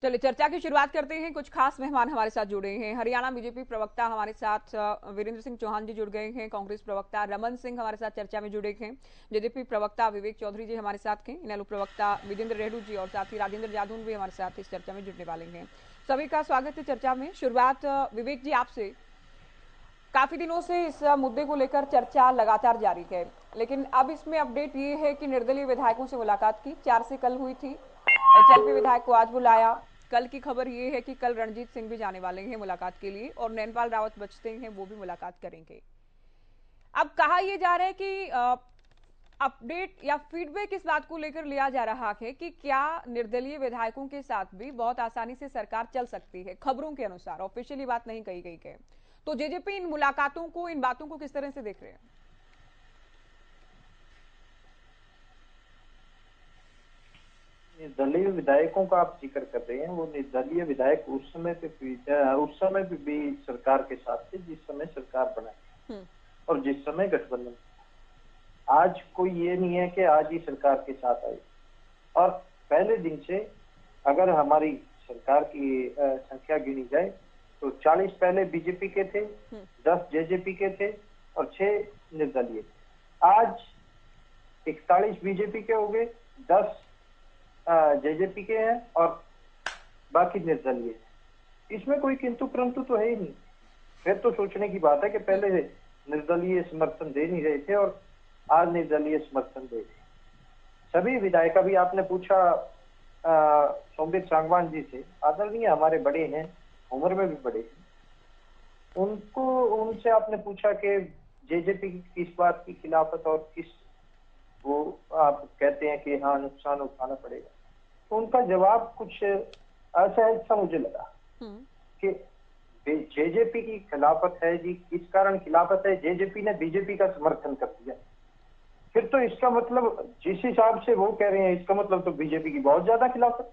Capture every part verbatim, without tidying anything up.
चलिए चर्चा की शुरुआत करते हैं। कुछ खास मेहमान हमारे साथ जुड़े हैं। हरियाणा बीजेपी प्रवक्ता हमारे साथ वीरेंद्र सिंह चौहान जी जुड़ गए हैं। कांग्रेस प्रवक्ता रमन सिंह हमारे साथ चर्चा में जुड़े हैं। जेजेपी प्रवक्ता विवेक चौधरी जी हमारे साथ हैं। इनेलो प्रवक्ता विजेंद्र रेड्डू जी और साथ ही राजेंद्र जादून भी हमारे साथ इस चर्चा में जुड़ने वाले हैं। सभी का स्वागत है चर्चा में। शुरुआत विवेक जी आपसे। काफी दिनों से इस मुद्दे को लेकर चर्चा लगातार जारी है, लेकिन अब इसमें अपडेट ये है कि निर्दलीय विधायकों से मुलाकात की, चार से कल हुई थी। एचएलपी विधायक को आज बुलाया। कल की खबर ये है कि कल रणजीत सिंह भी जाने वाले हैं मुलाकात के लिए और नैनपाल रावत बचते हैं, वो भी मुलाकात करेंगे। अब कहा यह जा रहा है कि अपडेट या फीडबैक इस बात को लेकर लिया जा रहा है कि क्या निर्दलीय विधायकों के साथ भी बहुत आसानी से सरकार चल सकती है। खबरों के अनुसार, ऑफिशियली बात नहीं कही गई है। तो जेजेपी इन मुलाकातों को, इन बातों को किस तरह से देख रहे हैं? निर्दलीय विधायकों का आप जिक्र कर रहे हैं, वो निर्दलीय विधायक उस समय पे उस समय भी, भी सरकार के साथ थे जिस समय सरकार बनाई और जिस समय गठबंधन। आज कोई ये नहीं है कि आज ही सरकार के साथ आई। और पहले दिन से अगर हमारी सरकार की संख्या गिनी जाए तो चालीस पहले बीजेपी के थे, दस जेजेपी के थे और छह निर्दलीय। आज इकतालीस बीजेपी के हो गए, दस जेजेपी के हैं और बाकी निर्दलीय। इसमें कोई किंतु परंतु तो है ही नहीं। फिर तो सोचने की बात है कि पहले निर्दलीय समर्थन दे नहीं रहे थे और आज निर्दलीय समर्थन दे रहे। सभी विधायक, भी आपने पूछा सोमवीर सांगवान जी से, आदरणीय हमारे बड़े हैं, उम्र में भी बड़े हैं। उनको उनसे आपने पूछा कि जेजेपी किस बात की खिलाफत और किस, वो आप कहते हैं कि हाँ नुकसान उठाना पड़ेगा, तो उनका जवाब कुछ असहज सा मुझे लगा कि जेजेपी की खिलाफत है जी। किस कारण खिलाफत है? जेजेपी ने बीजेपी का समर्थन कर दिया। फिर तो इसका मतलब, जिस हिसाब से वो कह रहे हैं, इसका मतलब तो बीजेपी की बहुत ज्यादा खिलाफत।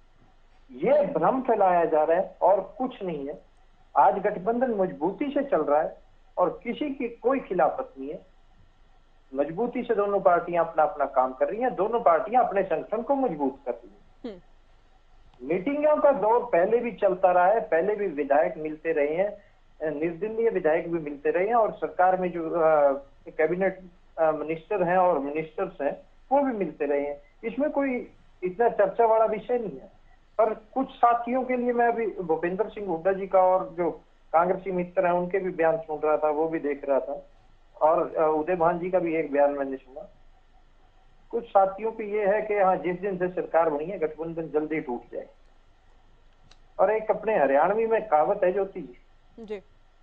ये भ्रम फैलाया जा रहा है और कुछ नहीं है। आज गठबंधन मजबूती से चल रहा है और किसी की कोई खिलाफत नहीं है। मजबूती से दोनों पार्टियां अपना अपना काम कर रही हैं, दोनों पार्टियां अपने संगठन को मजबूत कर रही हैं। मीटिंगों का दौर पहले भी चलता रहा है, पहले भी विधायक मिलते रहे हैं, निर्दलीय विधायक भी मिलते रहे हैं और सरकार में जो कैबिनेट मिनिस्टर हैं और मिनिस्टर्स हैं वो भी मिलते रहे हैं। इसमें कोई इतना चर्चा वाला विषय नहीं है। पर कुछ साथियों के लिए, मैं अभी भूपेंद्र सिंह हुड्डा जी का और जो कांग्रेसी मित्र हैं उनके भी बयान सुन रहा था, वो भी देख रहा था, और उदय भान जी का भी एक बयान मैंने सुना। कुछ साथियों की ये है कि हाँ, जिस दिन से सरकार बनी है गठबंधन जल्दी टूट जाए। और एक अपने हरियाणवी में कहावत है ज्योति जी,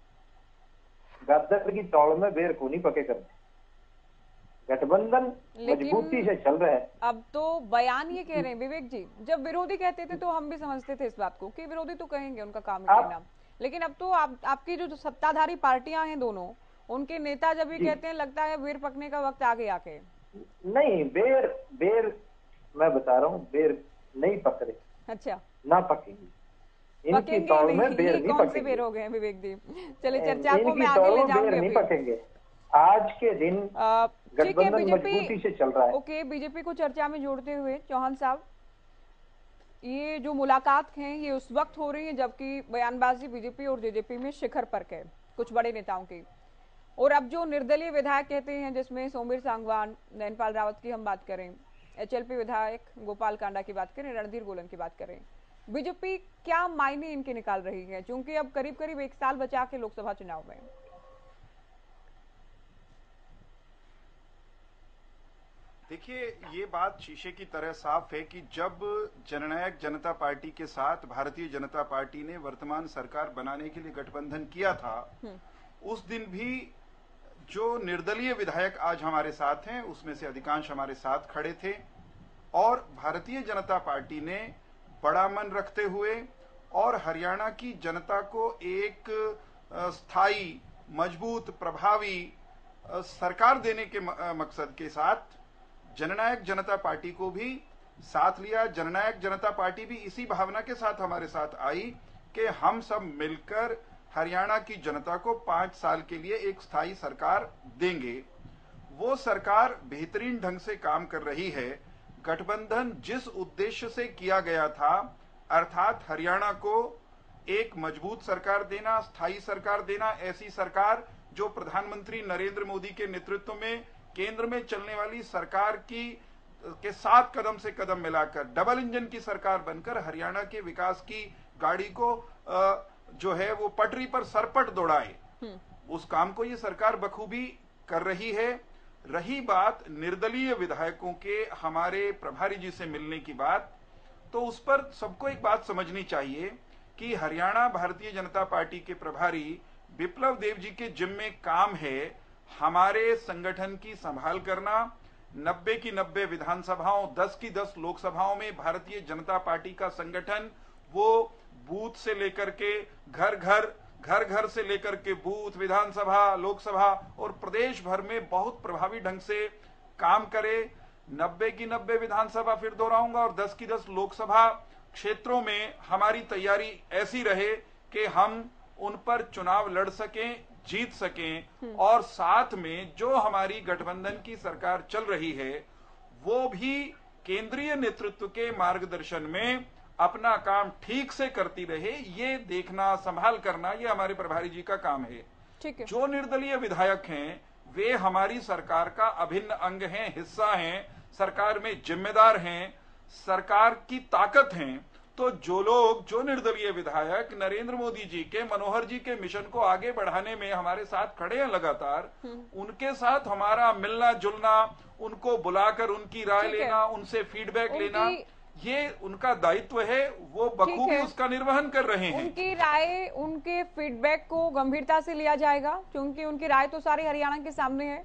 गद्दर की तौड़ में बेर को नहीं पके करते। गठबंधन मजबूती से चल रहा है। अब तो बयान ये कह रहे हैं विवेक जी, जब विरोधी कहते थे तो हम भी समझते थे इस बात को कि विरोधी तो कहेंगे, उनका काम है कहना, लेकिन अब तो आप, आपकी जो सत्ताधारी पार्टियां हैं दोनों, उनके नेता जब ये कहते हैं लगता है बेर पकने का वक्त आगे आके। नहीं, बेर बेर मैं बता रहा हूँ, बेर नहीं पक रहे। अच्छा, ना पकेंगी। इनकी तौड़ में बेर नहीं कौन से बेर हो गए विवेक जी? चलिए चर्चा को मैं आगे ले जाऊंगी। नहीं पकेंगे। आज के दिन गठबंधन मजबूती से चल रहा है। ओके, बीजेपी को चर्चा में जोड़ते हुए चौहान साहब, ये जो मुलाकात है ये उस वक्त हो रही है जबकि बयानबाजी बीजेपी और जेजेपी में शिखर पर है कुछ बड़े नेताओं की, और अब जो निर्दलीय विधायक कहते हैं जिसमें सोमवीर सांगवान, नैनपाल रावत की हम बात करें, एचएलपी विधायक गोपाल कांडा की बात करें, रणधीर गोलन की बात करें, बीजेपी क्या मायने इनके निकाल रही है? क्योंकि अब करीब करीब एक साल बचा के लोकसभा चुनाव में। देखिए, ये बात शीशे की तरह साफ है कि जब जननायक जनता पार्टी के साथ भारतीय जनता पार्टी ने वर्तमान सरकार बनाने के लिए गठबंधन किया था, उस दिन भी जो निर्दलीय विधायक आज हमारे साथ हैं उसमें से अधिकांश हमारे साथ खड़े थे और भारतीय जनता पार्टी ने बड़ा मन रखते हुए और हरियाणा की जनता को एक स्थायी, मजबूत, प्रभावी सरकार देने के मकसद के साथ जननायक जनता पार्टी को भी साथ लिया। जननायक जनता पार्टी भी इसी भावना के साथ हमारे साथ आई कि हम सब मिलकर हरियाणा की जनता को पांच साल के लिए एक स्थायी सरकार देंगे। वो सरकार बेहतरीन ढंग से काम कर रही है। गठबंधन जिस उद्देश्य से किया गया था अर्थात हरियाणा को एक मजबूत सरकार देना, स्थायी सरकार देना, ऐसी सरकार जो प्रधानमंत्री नरेंद्र मोदी के नेतृत्व में केंद्र में चलने वाली सरकार की के साथ कदम से कदम मिलाकर डबल इंजन की सरकार बनकर हरियाणा के विकास की गाड़ी को जो है वो पटरी पर सरपट दौड़ाए। उस काम को ये सरकार बखूबी कर रही है। रही बात निर्दलीय विधायकों के हमारे प्रभारी जी से मिलने की बात, तो उस पर सबको एक बात समझनी चाहिए कि हरियाणा भारतीय जनता पार्टी के प्रभारी विप्लव देव जी के जिम्मे काम है हमारे संगठन की संभाल करना। नब्बे की नब्बे विधानसभाओं, दस की दस लोकसभाओं में भारतीय जनता पार्टी का संगठन वो बूथ से लेकर के घर घर घर घर से लेकर के बूथ, विधानसभा, लोकसभा और प्रदेश भर में बहुत प्रभावी ढंग से काम करे। नब्बे की नब्बे विधानसभा फिर दोहराऊंगा और दस की दस लोकसभा क्षेत्रों में हमारी तैयारी ऐसी रहे कि हम उन पर चुनाव लड़ सकें, जीत सकें और साथ में जो हमारी गठबंधन की सरकार चल रही है वो भी केंद्रीय नेतृत्व के मार्गदर्शन में अपना काम ठीक से करती रहे। ये देखना, संभाल करना, ये हमारे प्रभारी जी का काम है। ठीक है। जो निर्दलीय विधायक हैं वे हमारी सरकार का अभिन्न अंग हैं, हिस्सा हैं, सरकार में जिम्मेदार हैं, सरकार की ताकत हैं। तो जो लोग, जो निर्दलीय विधायक नरेंद्र मोदी जी के, मनोहर जी के मिशन को आगे बढ़ाने में हमारे साथ खड़े हैं लगातार, उनके साथ हमारा मिलना जुलना, उनको बुलाकर उनकी राय लेना, उनसे फीडबैक लेना, ये उनका दायित्व है। वो बखूबी उसका निर्वहन कर रहे हैं। उनकी राय, उनके फीडबैक को गंभीरता से लिया जाएगा क्योंकि उनकी राय तो सारी हरियाणा के सामने है।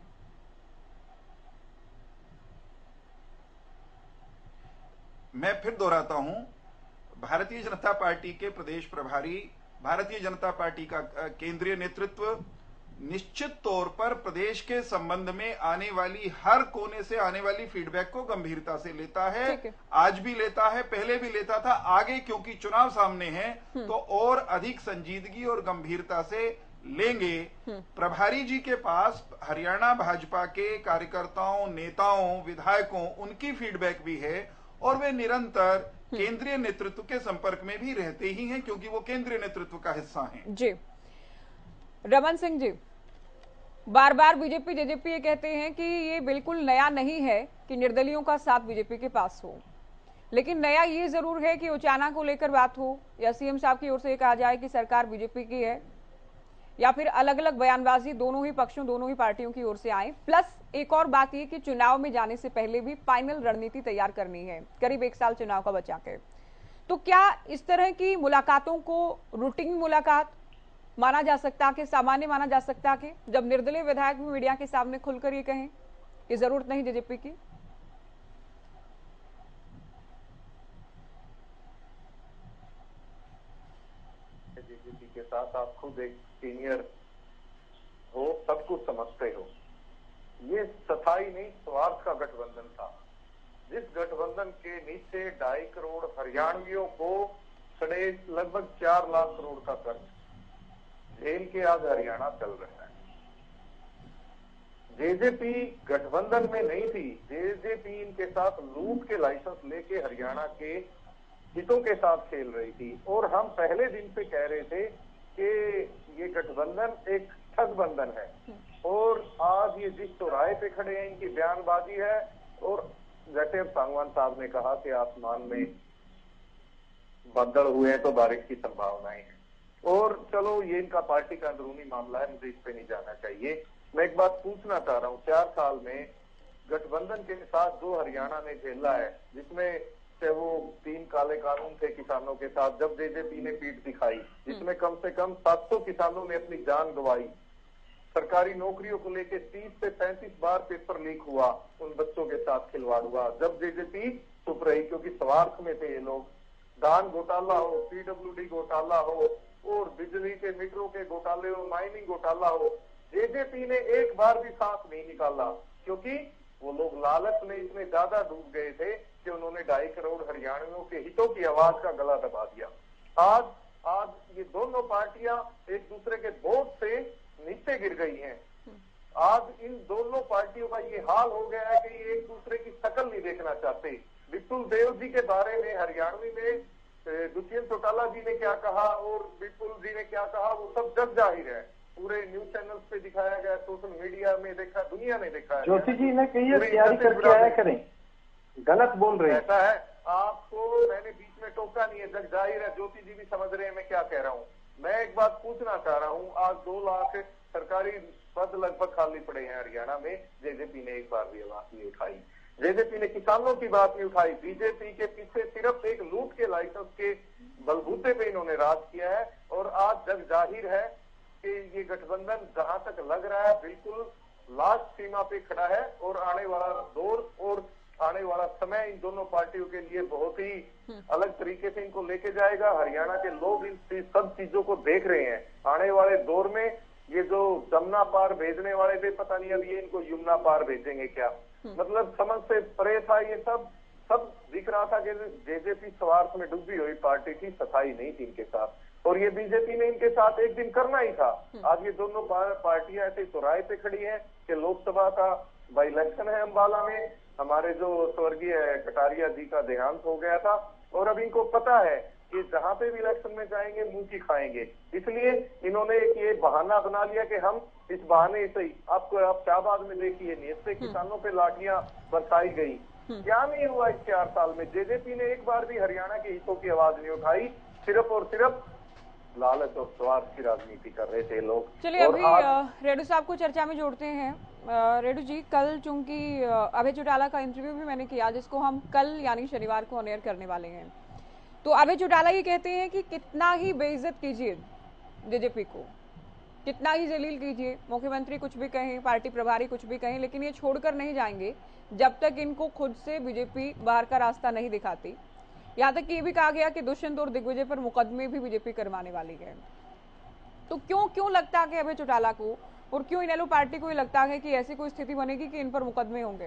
मैं फिर दोहराता हूं, भारतीय जनता पार्टी के प्रदेश प्रभारी, भारतीय जनता पार्टी का केंद्रीय नेतृत्व निश्चित तौर पर प्रदेश के संबंध में आने वाली हर कोने से आने वाली फीडबैक को गंभीरता से लेता है, है। आज भी लेता है, पहले भी लेता था, आगे क्योंकि चुनाव सामने है तो और अधिक संजीदगी और गंभीरता से लेंगे। प्रभारी जी के पास हरियाणा भाजपा के कार्यकर्ताओं, नेताओं, विधायकों, उनकी फीडबैक भी है और वे निरंतर केंद्रीय नेतृत्व के संपर्क में भी रहते ही हैं क्योंकि वो केंद्रीय नेतृत्व का हिस्सा हैं। जी रमन सिंह जी, बार बार बीजेपी जेजेपी ये कहते हैं कि ये बिल्कुल नया नहीं है कि निर्दलियों का साथ बीजेपी के पास हो, लेकिन नया ये जरूर है कि उचाना को लेकर बात हो या सीएम साहब की ओर से कहा जाए कि सरकार बीजेपी की है, या फिर अलग अलग बयानबाजी दोनों ही पक्षों, दोनों ही पार्टियों की ओर से आए। प्लस एक और बात ये कि चुनाव में जाने से पहले भी फाइनल रणनीति तैयार करनी है, करीब एक साल चुनाव का बचा के। तो क्या इस तरह की मुलाकातों को रूटीन मुलाकात माना जा सकता कि सामान्य माना जा सकता कि जब निर्दलीय विधायक भी मीडिया के सामने खुलकर ये कहें कि जरूरत नहीं जेजेपी की? जेजेपी के साथ आप खुद एक सीनियर हो, सब कुछ समझते हो। ये स्थायी नहीं, स्वार्थ का गठबंधन था, जिस गठबंधन के नीचे ढाई करोड़ हरियाणवियों को सड़े लगभग चार लाख करोड़ का कर्ज झेल के आज हरियाणा चल रहा है। जेजेपी गठबंधन में नहीं थी, जेजेपी इनके साथ लूट के लाइसेंस लेके हरियाणा के हितों के साथ खेल रही थी। और हम पहले दिन से कह रहे थे कि ये गठबंधन एक ठग बंधन है और आज ये जिस चौराहे पे खड़े हैं इनकी बयानबाजी है। और जैसे सांगवान साहब ने कहा कि आसमान में बादल हुए हैं तो बारिश की संभावनाएं है। और चलो ये इनका पार्टी का अंदरूनी मामला है, मुझे इस पे नहीं जाना चाहिए। मैं एक बात पूछना चाह रहा हूँ, चार साल में गठबंधन के साथ जो हरियाणा ने झेला है, जिसमें से वो तीन काले कानून थे किसानों के साथ, जब जेजेपी ने पीठ दिखाई, जिसमें कम से कम सात सौ किसानों ने अपनी जान गंवाई, सरकारी नौकरियों को लेकर तीस से पैंतीस बार पेपर लीक हुआ, उन बच्चों के साथ खिलवाड़ हुआ, जब जेजेपी चुप रही क्योंकि स्वार्थ में थे ये लोग। धान घोटाला हो, पीडब्ल्यूडी घोटाला हो और बिजली के मीटरों के घोटाले हो, माइनिंग घोटाला हो, जेजेपी ने एक बार भी सांस नहीं निकाला क्योंकि वो लोग लालच में इतने ज्यादा डूब गए थे कि उन्होंने ढाई करोड़ हरियाणवियों के हितों की आवाज का गला दबा दिया। आज आज ये दोनों पार्टियां एक दूसरे के बोझ से नीचे गिर गई हैं। आज इन दोनों पार्टियों का ये हाल हो गया है कि ये एक दूसरे की शक्ल नहीं देखना चाहते। विपुल देव जी के बारे में हरियाणवी में दुष्यंत चौटाला जी ने क्या कहा और विपुल जी ने क्या कहा, वो सब जग जाहिर है। पूरे न्यूज चैनल्स पे दिखाया गया, सोशल मीडिया में देखा, दुनिया ने देखा है। ज्योति जी ने कही है तैयारी करके आया करें, गलत बोल रहे हैं। ऐसा है, आपको मैंने बीच में टोका नहीं है, जग जाहिर है, ज्योति जी भी समझ रहे हैं मैं क्या कह रहा हूँ। मैं एक बात पूछना चाह रहा हूँ, आज दो लाख सरकारी पद लगभग खाली पड़े हैं हरियाणा में, जेजेपी ने एक बार भी बात नहीं उठाई। जेजेपी ने किसानों की बात नहीं उठाई। बीजेपी के पीछे सिर्फ एक लूट के लाइसेंस के बलबूते पे इन्होंने राज किया है। और आज जग जाहिर है कि ये गठबंधन जहां तक लग रहा है बिल्कुल लास्ट सीमा पे खड़ा है। और आने वाला दौर और आने वाला समय इन दोनों पार्टियों के लिए बहुत ही अलग तरीके से इनको लेके जाएगा। हरियाणा के लोग इन सब चीजों को देख रहे हैं। आने वाले दौर में ये जो जमुना पार भेजने वाले थे, पता नहीं अब ये इनको यमुना पार भेजेंगे क्या। मतलब समझ से परे था ये सब सब दिख रहा था कि जेजेपी स्वार्थ में डूबी हुई पार्टी थी, सफाई नहीं थी इनके साथ। और ये बीजेपी ने इनके साथ एक दिन करना ही था। आज ये दोनों पार्टियां ऐसे चौराहे पे खड़ी हैं कि लोकसभा का बाई इलेक्शन है अम्बाला में, हमारे जो स्वर्गीय कटारिया जी का देहांत हो गया था। और अब इनको पता है कि जहां पे भी इलेक्शन में जाएंगे मुंह की खाएंगे, इसलिए इन्होंने एक ये बहाना बना लिया कि हम इस बहाने से ही आपको आप शाहबाद में देखिए नियत किसानों पे लाठियां बरसाई गई। क्या नहीं हुआ इस चार साल में? जेजेपी ने एक बार भी हरियाणा के हितों की आवाज नहीं उठाई, सिर्फ और सिर्फ लालच और स्वार्थ की राजनीति कर रहे थे लोग। चलिए अभी आज... रेडू साहब को चर्चा में जोड़ते हैं। रेडू जी, कल चूंकि अभय चौटाला का इंटरव्यू भी मैंने किया, जिसको हम कल यानी शनिवार को ऑन एयर करने वाले हैं, तो अभय चौटाला ये कहते हैं कि कितना ही बेइज्जत कीजिए जेजेपी को, कितना ही जलील कीजिए, मुख्यमंत्री कुछ भी कहें, पार्टी प्रभारी कुछ भी कहें, लेकिन ये छोड़कर नहीं जाएंगे जब तक इनको खुद से बीजेपी बाहर का रास्ता नहीं दिखाती। यहाँ तक कि ये भी कहा गया कि दुष्यंत और दिग्विजय पर मुकदमे भी बीजेपी करवाने वाली है। तो क्यों क्यों लगता है कि अभय चौटाला को और क्यों इनेलो पार्टी को ये लगता है कि ऐसी कोई स्थिति बनेगी कि इन पर मुकदमे होंगे?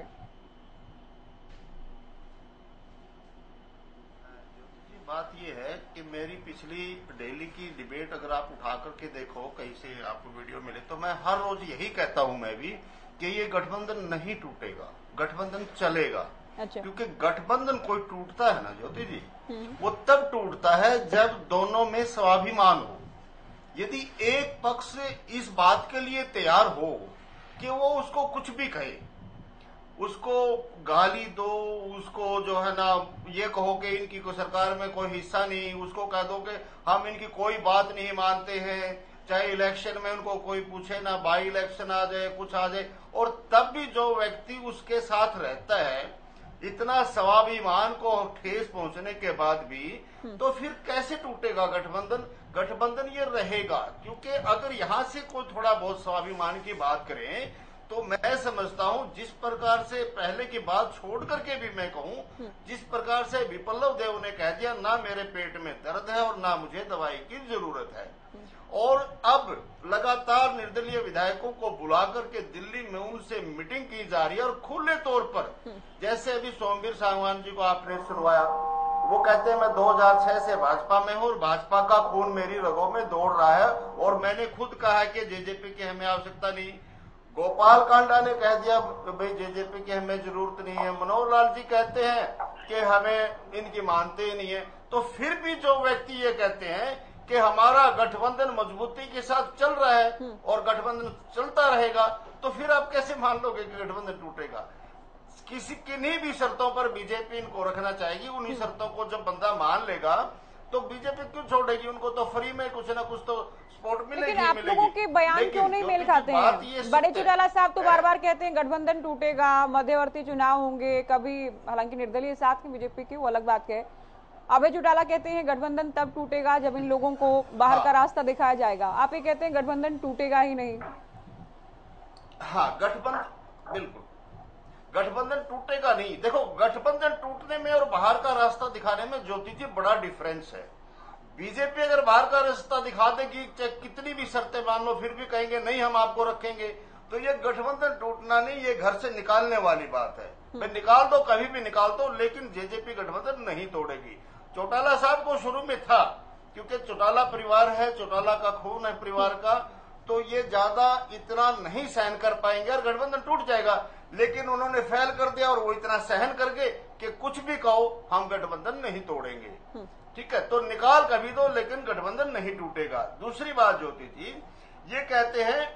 बात ये है कि मेरी पिछली डेली की डिबेट अगर आप उठा करके देखो, कहीं से आपको वीडियो मिले, तो मैं हर रोज यही कहता हूं मैं भी कि ये गठबंधन नहीं टूटेगा, गठबंधन चलेगा। अच्छा। क्योंकि गठबंधन कोई टूटता है ना ज्योति जी, वो तब टूटता है जब दोनों में स्वाभिमान हो। यदि एक पक्ष इस बात के लिए तैयार हो कि वो उसको कुछ भी कहे, उसको गाली दो, उसको जो है ना ये कहो कि इनकी कोई सरकार में कोई हिस्सा नहीं, उसको कह दो कि हम इनकी कोई बात नहीं मानते हैं, चाहे इलेक्शन में उनको कोई पूछे ना, बाई इलेक्शन आ जाए, कुछ आ जाए, और तब भी जो व्यक्ति उसके साथ रहता है, इतना स्वाभिमान को ठेस पहुंचने के बाद भी, तो फिर कैसे टूटेगा गठबंधन? गठबंधन ये रहेगा। क्योंकि अगर यहां से कोई थोड़ा बहुत स्वाभिमान की बात करें तो मैं समझता हूं जिस प्रकार से पहले की बात छोड़ करके भी मैं कहूं, जिस प्रकार से विप्लव देव ने कह दिया ना मेरे पेट में दर्द है और ना मुझे दवाई की जरूरत है, और अब लगातार निर्दलीय विधायकों को बुला करके दिल्ली में उनसे मीटिंग की जा रही है, और खुले तौर पर, जैसे अभी सोमवीर सांगवान जी को आपने सुनवाया, वो कहते हैं मैं दो हज़ार छह से भाजपा में हूँ और भाजपा का खून मेरी रगों में दौड़ रहा है, और मैंने खुद कहा है कि जेजेपी की हमें आवश्यकता नहीं। गोपाल कांडा ने कह दिया भाई जेजेपी की हमें जरूरत नहीं है। मनोहर लाल जी कहते हैं कि हमें इनकी मानते ही नहीं है। तो फिर भी जो व्यक्ति ये कहते हैं कि हमारा गठबंधन मजबूती के साथ चल रहा है और गठबंधन चलता रहेगा, तो फिर आप कैसे मान लोगे कि गठबंधन टूटेगा? किसी किन्हीं भी शर्तों पर बीजेपी इनको रखना चाहेगी, उन्हीं शर्तों को जब बंदा मान लेगा तो बीजेपी क्यों छोड़ेगी? उनको तो फ्री में कुछ ना कुछ तो सपोर्ट मिलेगी। लेकिन आप लोगों के बयान क्यों नहीं मेल खाते हैं? बड़े चौटाला साहब तो बार बार कहते हैं गठबंधन टूटेगा, मध्यवर्ती चुनाव होंगे, कभी हालांकि निर्दलीय साथ की बीजेपी की वो अलग बात है। अभय चौटाला कहते हैं गठबंधन तब टूटेगा जब इन लोगों को बाहर का रास्ता दिखाया जाएगा। आप ये कहते हैं गठबंधन टूटेगा ही नहीं। हाँ, गठबंधन बिल्कुल गठबंधन टूटेगा नहीं। देखो, गठबंधन टूटने में और बाहर का रास्ता दिखाने में ज्योति जी बड़ा डिफरेंस है। बीजेपी अगर बाहर का रास्ता दिखा देगी, चाहे कितनी भी शर्तें मान लो, फिर भी कहेंगे नहीं हम आपको रखेंगे, तो ये गठबंधन टूटना नहीं, ये घर से निकालने वाली बात है। मैं निकाल दो, कभी भी निकाल दो, लेकिन जेजेपी गठबंधन नहीं तोड़ेगी। चौटाला साहब को शुरू में था, क्योंकि चौटाला परिवार है, चौटाला का खून है परिवार का, तो ये ज्यादा इतना नहीं सहन कर पाएंगे और गठबंधन टूट जाएगा। लेकिन उन्होंने फैल कर दिया और वो इतना सहन कर गए कि कुछ भी कहो हम गठबंधन नहीं तोड़ेंगे। ठीक है, तो निकाल कभी दो लेकिन गठबंधन नहीं टूटेगा। दूसरी बात जो होती थी, ये कहते हैं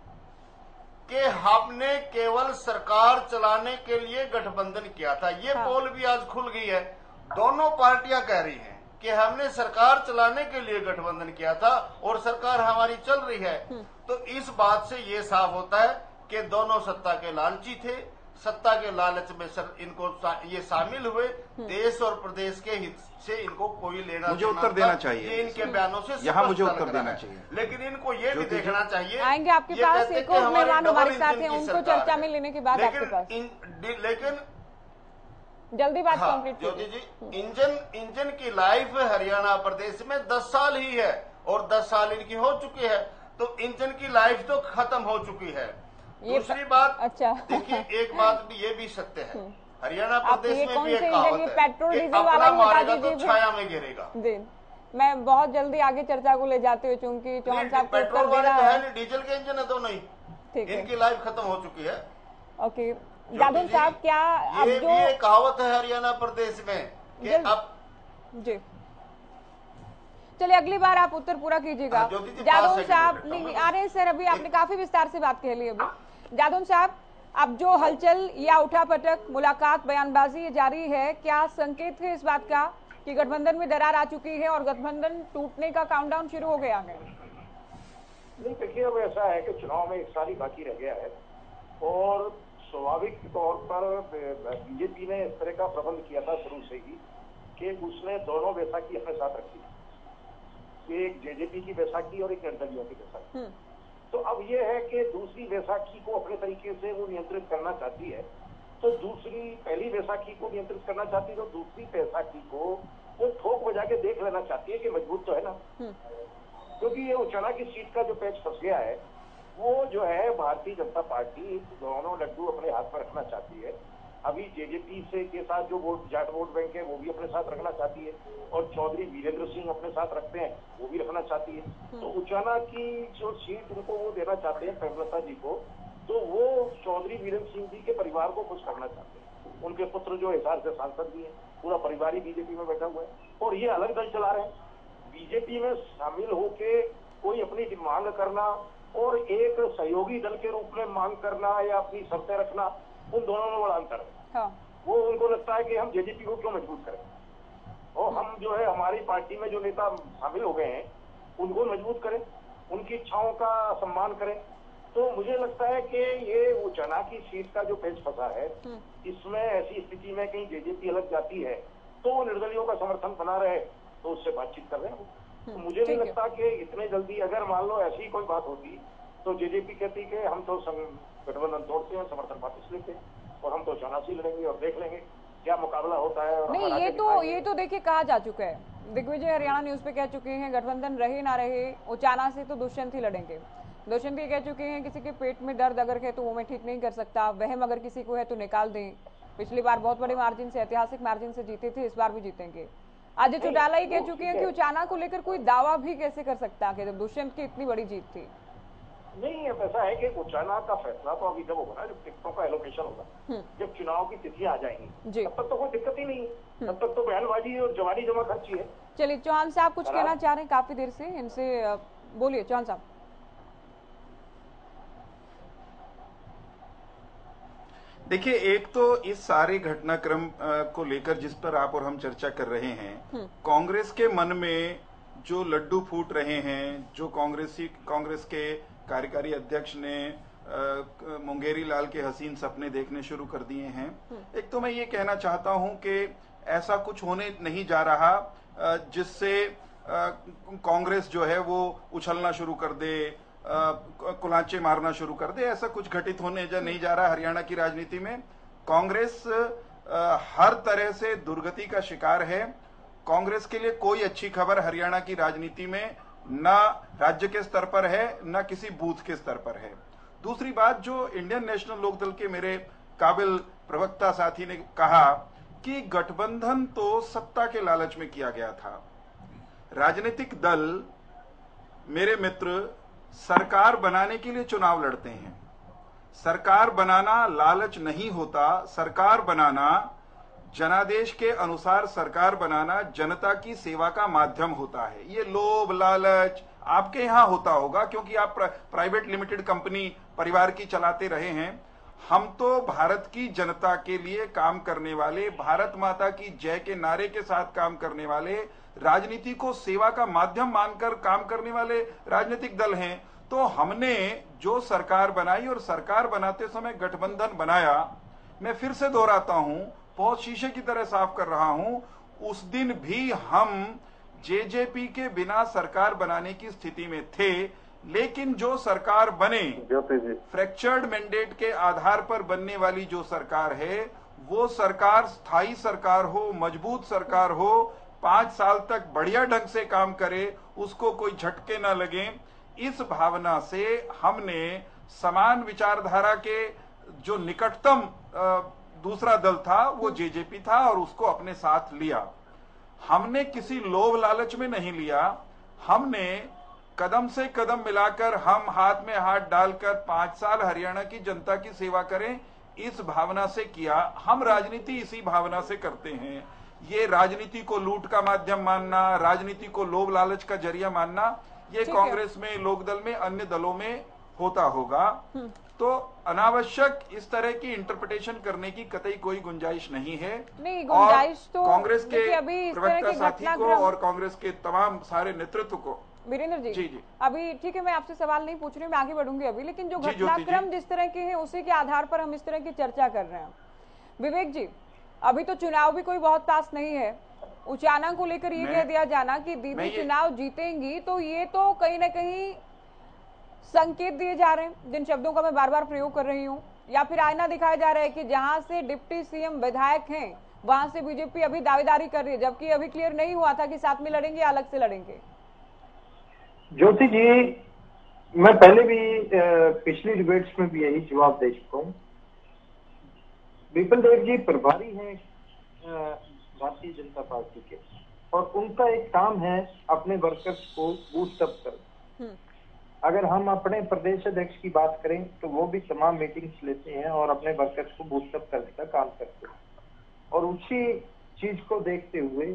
कि हमने केवल सरकार चलाने के लिए गठबंधन किया था। ये हाँ। पोल भी आज खुल गई है, दोनों पार्टियां कह रही हैं कि हमने सरकार चलाने के लिए गठबंधन किया था और सरकार हमारी चल रही है। तो इस बात से ये साफ होता है कि दोनों सत्ता के लालची थे, सत्ता के लालच में सर इनको ये शामिल हुए, देश और प्रदेश के हित से इनको कोई लेना मुझे उत्तर देना चाहिए, ये इनके बयानों से यहाँ मुझे स्पष्ट उत्तर लग रहा देना है। चाहिए। लेकिन इनको ये भी देखना चाहिए, आएंगे आपके ये पास, कहते एक कि और हमारी मेहमान डबल हमारे साथ इंजन हैं, की उनको सरकार चर्चा है। में लेने के बाद आपके लेकिन पास इन- लेकिन जल्दी बात हाँ, complete Jyoti ji, engine engine की लाइफ हरियाणा प्रदेश में दस साल ही है और दस साल इनकी हो चुकी है, तो इंजन की लाइफ तो खत्म हो चुकी है। दूसरी बात, अच्छा देखिए एक बात भी ये भी सत्य है, हरियाणा प्रदेश में कौन भी एक से कहावत इंजन, ये है पेट्रोल कि डीजल वाला अपना ही बता मारेगा तो दीजिए। छाया में गिरेगा। जी, मैं बहुत जल्दी आगे चर्चा को ले जाती हूँ क्योंकि चौहान साहब को पेट्रोल उत्तर वाले देना तो है है। नहीं, डीजल के इंजन है तो नहीं, ठीक है, इनकी लाइफ खत्म हो चुकी है। ओके जादव साहब, क्या अब ये जो भी एक कहावत है हरियाणा प्रदेश में कि जल्द- अब जी चलिए अगली बार आप उत्तर पूरा कीजिएगा। हाँ, ज्योति जी, जादव पाँच सेकंड साहब लेता हूं नहीं मैं। आ रहे हैं सर, अभी आपने काफी विस्तार से बात कह ली अभी। जादव साहब, अब जो हलचल या उठापटक, मुलाकात, बयानबाजी ये जारी है, क्या संकेत है इस बात का कि गठबंधन में दरार आ चुकी है और गठबंधन टूटने का काउंटडाउन शुरू हो गया है? नहीं, देखिए अब ऐसा है कि चुनाव में एक साल ही बाकी रह गया है और स्वाभाविक तौर पर बीजेपी ने इस तरह का प्रबंध किया था शुरू से ही कि उसने दोनों बैसाखी अपने साथ रखी, एक जेजेपी की बैसाखी और एक निर्दलियों की बैसाखी। तो अब ये है कि दूसरी बैसाखी को अपने तरीके से वो नियंत्रित करना चाहती है, तो दूसरी पहली बैसाखी को नियंत्रित करना चाहती है, तो दूसरी बैसाखी को वो ठोक बजा के देख लेना चाहती है कि मजबूत तो है ना। क्योंकि ये उचाना की सीट का जो पैच फंस गया है, वो जो है भारतीय जनता पार्टी दोनों लड्डू अपने हाथ में रखना चाहती है। अभी जेजेपी से के साथ जो वोट जाट वोट बैंक है वो भी अपने साथ रखना चाहती है और चौधरी वीरेंद्र सिंह अपने साथ रखते हैं वो भी रखना चाहती है। तो उचाना की जो सीट उनको वो देना चाहते हैं प्रेमलता जी को, तो वो चौधरी वीरेंद्र सिंह जी के परिवार को खुश करना चाहते हैं। उनके पुत्र जो हिसार से सांसद भी है, पूरा परिवार ही बीजेपी में बैठा हुआ है और ये अलग दल चला रहे हैं। बीजेपी में शामिल होके कोई अपनी मांग करना और एक सहयोगी दल के रूप में मांग करना या अपनी शर्तें रखना, उन दोनों में बड़ा अंतर है। हाँ। वो उनको लगता है कि हम जेजेपी को क्यों मजबूत करें और हम जो है हमारी पार्टी में जो नेता शामिल हो गए हैं उनको मजबूत करें, उनकी इच्छाओं का सम्मान करें। तो मुझे लगता है कि ये वो चना की सीट का जो पेच फंसा है, इसमें ऐसी स्थिति में कहीं जेजेपी अलग जाती है तो निर्दलियों का समर्थन बना रहे तो उससे बातचीत कर रहे हैं। तो मुझे नहीं लगता कि इतने जल्दी, अगर मान लो ऐसी कोई बात होती तो जेजेपी कहती कि हम तो गठबंधन तोड़ते हैं, समर्थन वापस लेते हैं और हम तो चुनाव से लड़ेंगे और देख लेंगे क्या मुकाबला होता है। और नहीं, ये तो ये तो देखिए कहा जा चुका है, दिग्विजय हरियाणा न्यूज पे कह चुके हैं गठबंधन रहे ना रहे उचाना से तो दुष्यंत ही लड़ेंगे। दुष्यंत ये कह चुके हैं किसी के पेट में दर्द अगर है तो वो मैं ठीक नहीं कर सकता, वहम अगर किसी को है तो निकाल दें। पिछली बार बहुत बड़े मार्जिन से, ऐतिहासिक मार्जिन से जीते थे, इस बार भी जीतेंगे। अजय चौटाला ही कह चुके हैं कि उचाना को लेकर कोई दावा भी कैसे कर सकता है जब दुष्यंत की इतनी बड़ी जीत थी। नहीं, अब ऐसा है कि उचाना का फैसला तो अभी जब होगा ना, जब टिकटों का एलोकेशन होगा, जब चुनाव की तिथियां आ जाएंगी, तब तक तो कोई दिक्कत ही नहीं, तब तक तो बयानबाजी और जवानी जमा खर्ची है। चलिए चौहान साहब कुछ कहना चाह रहे हैं काफी देर से, इनसे बोलिए चौहान साहब। देखिए, एक तो इस सारे घटनाक्रम को लेकर जिस पर आप और हम चर्चा कर रहे हैं, कांग्रेस के मन में जो लड्डू फूट रहे हैं, जो कांग्रेसी कांग्रेस के कार्यकारी अध्यक्ष ने मुंगेरी लाल के हसीन सपने देखने शुरू कर दिए हैं। एक तो मैं ये कहना चाहता हूं कि ऐसा कुछ होने नहीं जा रहा जिससे कांग्रेस जो है वो उछलना शुरू कर दे, कुलांचे मारना शुरू कर दे। ऐसा कुछ घटित होने जा नहीं जा रहा हरियाणा की राजनीति में। कांग्रेस हर तरह से दुर्गति का शिकार है। कांग्रेस के लिए कोई अच्छी खबर हरियाणा की राजनीति में न राज्य के स्तर पर है, न किसी बूथ के स्तर पर है। दूसरी बात, जो इंडियन नेशनल लोकदल के मेरे काबिल प्रवक्ता साथी ने कहा कि गठबंधन तो सत्ता के लालच में किया गया था। राजनीतिक दल, मेरे मित्र, सरकार बनाने के लिए चुनाव लड़ते हैं। सरकार बनाना लालच नहीं होता, सरकार बनाना जनादेश के अनुसार सरकार बनाना जनता की सेवा का माध्यम होता है। ये लोभ लालच आपके यहाँ होता होगा क्योंकि आप प्राइवेट लिमिटेड कंपनी परिवार की चलाते रहे हैं। हम तो भारत की जनता के लिए काम करने वाले, भारत माता की जय के नारे के साथ काम करने वाले, राजनीति को सेवा का माध्यम मानकर काम करने वाले राजनीतिक दल हैं। तो हमने जो सरकार बनाई और सरकार बनाते समय गठबंधन बनाया, मैं फिर से दोहराता हूं, बहुत शीशे की तरह साफ कर रहा हूं, उस दिन भी हम जेजेपी के बिना सरकार बनाने की स्थिति में थे। लेकिन जो सरकार बने, फ्रैक्चर्ड मैंडेट के आधार पर बनने वाली जो सरकार है, वो सरकार स्थायी सरकार हो, मजबूत सरकार हो, पांच साल तक बढ़िया ढंग से काम करे, उसको कोई झटके न लगे, इस भावना से हमने समान विचारधारा के जो निकटतम दूसरा दल था वो जेजेपी था और उसको अपने साथ लिया। हमने किसी लोभ लालच में नहीं लिया, हमने कदम से कदम मिलाकर, हम हाथ में हाथ डालकर पांच साल हरियाणा की जनता की सेवा करें, इस भावना से किया। हम राजनीति इसी भावना से करते हैं। ये राजनीति को लूट का माध्यम मानना, राजनीति को लोभ लालच का जरिया मानना, ये कांग्रेस में, लोकदल में, अन्य दलों में होता होगा। तो अनावश्यक इस तरह की इंटरप्रिटेशन करने की कतई कोई गुंजाइश नहीं है। नहीं, गुंजाइश तो कांग्रेस के अभी प्रवक्ता साथी को और कांग्रेस के तमाम सारे नेतृत्व को। वीरेंद्र जी, जी जी अभी ठीक है, मैं आपसे सवाल नहीं पूछ रही, मैं आगे बढ़ूंगी अभी, लेकिन जो घटनाक्रम जिस तरह के हैं उसी के आधार पर हम इस तरह की चर्चा कर रहे हैं। विवेक जी, अभी तो चुनाव भी कोई बहुत पास नहीं है, उचाना को लेकर ये कह दिया जाना कि दीदी चुनाव जीतेंगी, तो ये तो कहीं ना कहीं संकेत दिए जा रहे हैं, जिन शब्दों का मैं बार बार प्रयोग कर रही हूँ, या फिर आईना दिखाया जा रहा है कि जहां से डिप्टी सीएम विधायक हैं वहां से बीजेपी अभी दावेदारी कर रही है, जबकि अभी क्लियर नहीं हुआ था कि साथ में लड़ेंगे या अलग से लड़ेंगे। ज्योति जी, मैं पहले भी पिछली डिबेट्स में भी यही जवाब दे चुका हूँ। विपिन देव जी प्रभारी हैं भारतीय जनता पार्टी के, और उनका एक काम है अपने वर्कर्स को बूस्टअप करना। अगर हम अपने प्रदेश अध्यक्ष की बात करें तो वो भी तमाम मीटिंग्स लेते हैं और अपने वर्कर्स को बूस्टअप करने का काम करते हैं। और उसी चीज को देखते हुए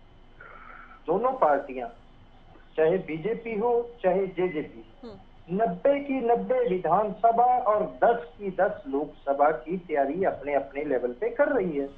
दोनों पार्टियां, चाहे बीजेपी हो चाहे जेजेपी, नब्बे की नब्बे विधानसभा और दस की दस लोकसभा की तैयारी अपने अपने लेवल पे कर रही है।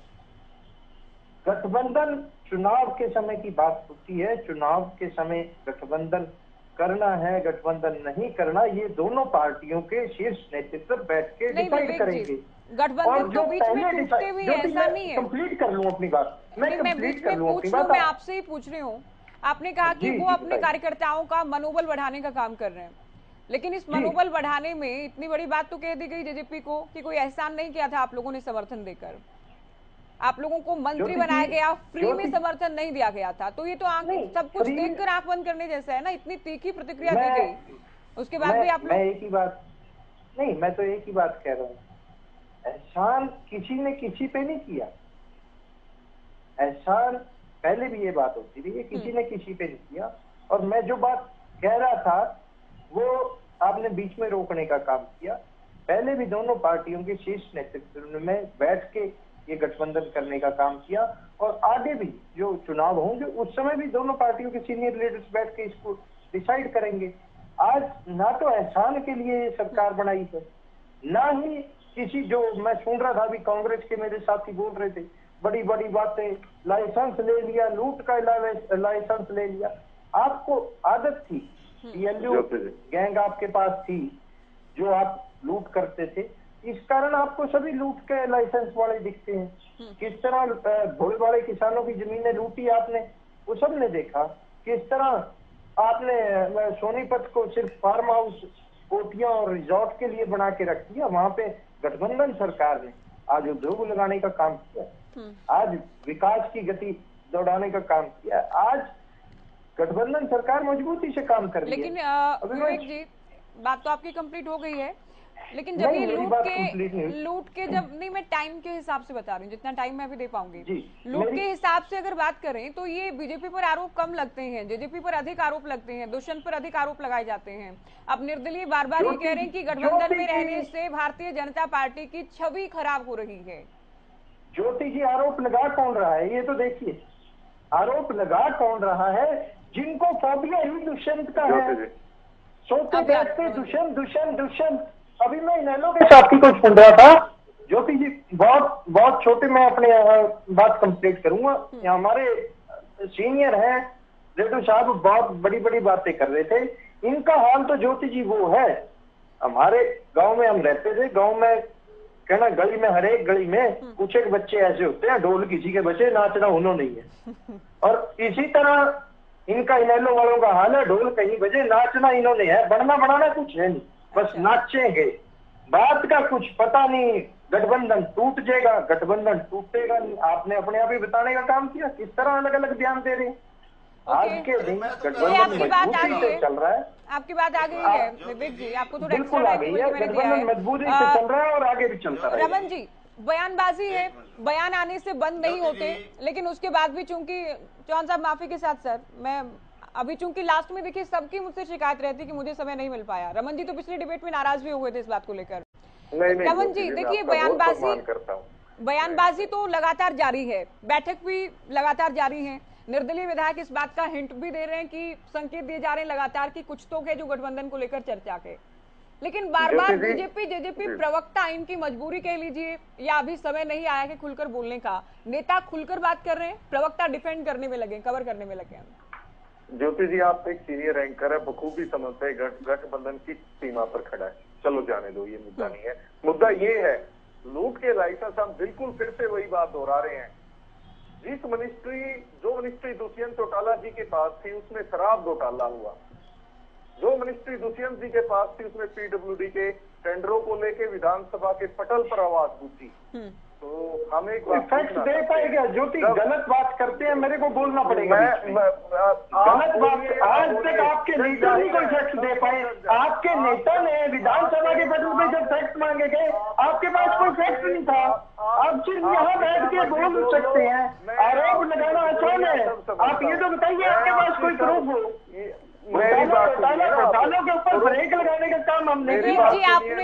गठबंधन चुनाव के समय की बात होती है, चुनाव के समय गठबंधन करना है, गठबंधन नहीं करना, ये दोनों पार्टियों के शीर्ष नेतृत्व बैठ के डिसाइड करेंगे। गठबंधन तो बीच में टूटते भी ऐसा नहीं है। कंप्लीट कर लूं अपनी बात, मैं कंप्लीट कर लूं अपनी बात। मैं आपसे ही पूछ रही हूँ, आपने कहा कि वो अपने कार्यकर्ताओं का मनोबल बढ़ाने का काम कर रहे हैं, लेकिन इस मनोबल बढ़ाने में इतनी बड़ी बात तो कह दी गई जेजेपी को कि कोई एहसान नहीं किया था आप लोगों ने समर्थन देकर, आप लोगों को मंत्री बनाया गया, फ्री में समर्थन नहीं दिया गया था। तो ये तो आंख सब कुछ देखकर आंख बंद करने जैसा है ना, इतनी तीखी प्रतिक्रिया दी गई, उसके बाद भी आप लोग। मैं एक ही बात नहीं, मैं तो एक ही बात कह रहा हूँ, एहसान किसी ने किसी पे नहीं किया। एहसान पहले भी ये बात होती थी, किसी ने किसी पे नहीं किया। और मैं जो बात कह रहा था वो आपने बीच में रोकने का काम किया। पहले भी दोनों पार्टियों के शीर्ष नेतृत्व में बैठ के ये गठबंधन करने का काम किया, और आगे भी जो चुनाव होंगे उस समय भी दोनों पार्टियों के सीनियर लीडर्स बैठ के इसको डिसाइड करेंगे। आज ना तो एहसान के लिए ये सरकार बनाई है, ना ही किसी, जो मैं सुन रहा था अभी कांग्रेस के मेरे साथी बोल रहे थे बड़ी बड़ी बातें, लाइसेंस ले लिया, लूट का लाइसेंस ले लिया। आपको आदत थी, पीएलयू गैंग आपके पास थी जो आप लूट करते थे, इस कारण आपको सभी लूट के लाइसेंस वाले दिखते हैं। किस तरह भोले वाले किसानों की जमीनें लूटी आपने, वो सब ने देखा। किस तरह आपने सोनीपत को सिर्फ फार्म हाउस, कोठियां और रिजॉर्ट के लिए बना के रख दिया, वहां पे गठबंधन सरकार ने आज उद्योग लगाने का काम किया, आज विकास की गति दौड़ाने का काम किया। आज गठबंधन सरकार मजबूती से काम कर रही है। लेकिन विवेक जी, बात तो आपकी कंप्लीट हो गई है, लेकिन जब ये लूट के लूट के जब नहीं, मैं टाइम के हिसाब से बता रही हूँ, जितना टाइम मैं अभी दे पाऊंगी, लूट के हिसाब से अगर बात करें तो ये बीजेपी पर आरोप कम लगते हैं, जेजेपी पर अधिक आरोप लगते हैं, दुष्यंत पर अधिक आरोप लगाए जाते हैं। अब निर्दलीय बार बार ये कह रहे हैं कि गठबंधन में रहने से भारतीय जनता पार्टी की छवि खराब हो रही है। ज्योति जी आरोप लगा कौन रहा है ये तो देखिए, आरोप लगा कौन रहा है? जिनको फोबिया ही दुष्यंत का है, सोते बैठते दुष्यंत दुष्यंत दुष्यंत। अभी मैं इनेलो के साथी को सुन रहा था, ज्योति जी बहुत बहुत छोटे, मैं अपने बात कंप्लीट करूंगा। हमारे सीनियर हैं रेडू साहब, बहुत बड़ी बड़ी बातें कर रहे थे। इनका हाल तो ज्योति जी वो है, हमारे गांव में हम रहते थे, गांव में कहना गली में, हर एक गली में कुछ एक बच्चे ऐसे होते हैं, ढोल किसी के बचे, नाचना उन्होंने नहीं है। और इसी तरह इनका इनेलो वालों का हाल है, ढोल कहीं बजे, नाचना इन्होंने है, बनना बनाना कुछ है नहीं, बस नाचेंगे। बात का कुछ पता नहीं, गठबंधन टूट जाएगा, गठबंधन टूटेगा नहीं। आपने अपने आप ही बताने का काम किया, किस तरह अलग अलग बयान दे रहे हैं। आज के दिन गठबंधन मजबूती से चल रहा है। आपकी बात आ गई है विवेक जी, आपको थोड़ा बिल्कुल आ गई है, गठबंधन मजबूती से चल रहा है और आगे भी चलता रहेगा। रमन जी, बयानबाजी है, बयान आने से बंद नहीं होते, लेकिन उसके बाद भी चूंकि चौहान साहब माफी के साथ सर, मैं अभी चूंकि लास्ट में देखिए सबकी मुझसे शिकायत रहती कि मुझे समय नहीं मिल पाया। रमन जी तो पिछले डिबेट में नाराज भी हुए थे इस बात को लेकर। रमन जी देखिए, बयानबाजी बयानबाजी तो लगातार जारी है, बैठक भी लगातार जारी है, निर्दलीय विधायक इस बात का हिंट भी दे रहे हैं कि संकेत दिए जा रहे हैं लगातार कि कुछ तो है जो गठबंधन को लेकर चर्चा के, लेकिन बार बार बीजेपी जेजेपी प्रवक्ता, इनकी मजबूरी कह लीजिए या अभी समय नहीं आया कि खुलकर बोलने का, नेता खुलकर बात कर रहे हैं, प्रवक्ता डिफेंड करने में लगे, कवर करने में लगे। ज्योति जी आप एक सीनियर एंकर है, बखूबी समझते हैं गठबंधन किस सीमा पर खड़ा है। चलो जाने दो, ये मुद्दा नहीं है। मुद्दा ये है, लूट के लाइसेंस हम बिल्कुल फिर से वही बात दोहरा रहे हैं। जिस मिनिस्ट्री जो मिनिस्ट्री दुष्यंत चौटाला जी के पास थी उसमें शराब घोटाला हुआ, जो मिनिस्ट्री दुष्यंत जी के पास थी उसमें पीडब्ल्यूडी के टेंडरों को लेके विधानसभा के पटल पर आवाज गूंजी। तो हम एक फैक्ट दे पाएगा ज्योति, गलत बात करते हैं, मेरे को बोलना पड़ेगा। गलत बात आज तक आपके नेता नहीं कोई फैक्ट दे पाए। आपके नेता ने विधानसभा के पटल पे जब फैक्ट मांगे गए, आपके पास कोई फैक्ट नहीं था। आप सिर्फ यहाँ बैठ के बोल सकते हैं, आरोप लगाना आसान है। आप ये तो बताइए आपके पास कोई प्रूफ हो। घोटालों के ऊपर ब्रेक लगाने का काम हमने किया। जी आपने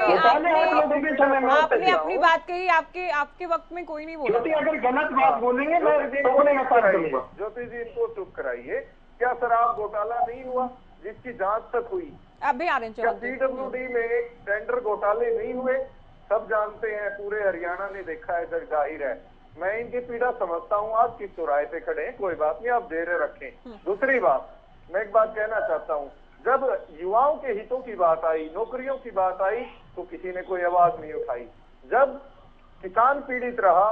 आपने आपने अपनी बात कही, आपके आपके वक्त में कोई नहीं बोला। अगर गलत बात बोलेंगे मैं रोकने का काम करूंगा। ज्योति जी इनको चुप कराइए। क्या शराब घोटाला नहीं हुआ जिसकी जांच तक हुई? अभी आ रहे हैं। पीडब्ल्यूडी में टेंडर घोटाले नहीं हुए? सब जानते हैं, पूरे हरियाणा ने देखा है, जग जाहिर है। मैं इनकी पीड़ा समझता हूँ। आज किस चौराहे पे खड़े हैं, कोई बात नहीं, आप धैर्य रखें। दूसरी बात, मैं एक बात कहना चाहता हूँ, जब युवाओं के हितों की बात आई, नौकरियों की बात आई, तो किसी ने कोई आवाज नहीं उठाई। जब किसान पीड़ित रहा,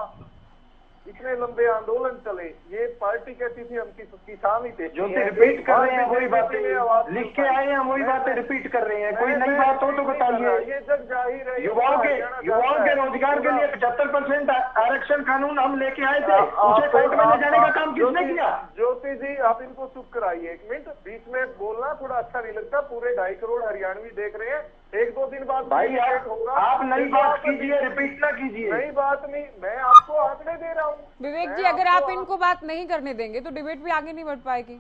इतने लंबे आंदोलन चले, ये पार्टी कहती थी हम किसान ही थे। जो रिपीट कर रहे हैं वही बातें लिख के आए हैं, वही बातें रिपीट कर रहे हैं। कोई नई बात हो तो बताइए। ये जग जाहिर है, युवाओं के युवाओं के रोजगार के लिए पचहत्तर परसेंट आरक्षण कानून हम लेके आए थे, उसे कोर्ट में ले जाने का काम किसने किया? ज्योति जी आप इनको चुप कराइए एक मिनट, बीच में बोलना थोड़ा अच्छा नहीं लगता। पूरे ढाई करोड़ हरियाणवी देख रहे हैं, एक दो दिन बाद भाई आप, आप नई बात कीजिए, रिपीट ना कीजिए। नई बात नहीं, मैं आपको आंकड़े दे रहा हूँ। विवेक जी अगर आप इनको बात नहीं करने देंगे तो डिबेट भी आगे नहीं बढ़ पाएगी।